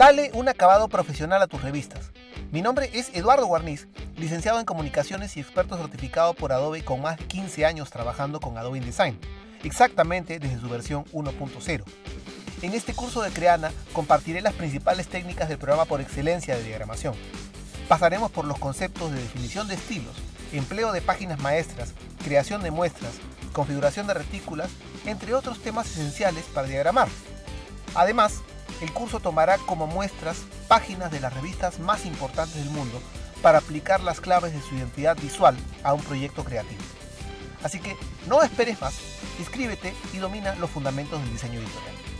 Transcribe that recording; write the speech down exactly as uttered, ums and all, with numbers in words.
Dale un acabado profesional a tus revistas. Mi nombre es Eduardo Guarniz, licenciado en Comunicaciones y experto certificado por Adobe con más de quince años trabajando con Adobe InDesign, exactamente desde su versión uno punto cero. En este curso de Creana compartiré las principales técnicas del programa por excelencia de diagramación. Pasaremos por los conceptos de definición de estilos, empleo de páginas maestras, creación de muestras, configuración de retículas, entre otros temas esenciales para diagramar. Además, el curso tomará como muestras páginas de las revistas más importantes del mundo para aplicar las claves de su identidad visual a un proyecto creativo. Así que no esperes más, inscríbete y domina los fundamentos del diseño editorial.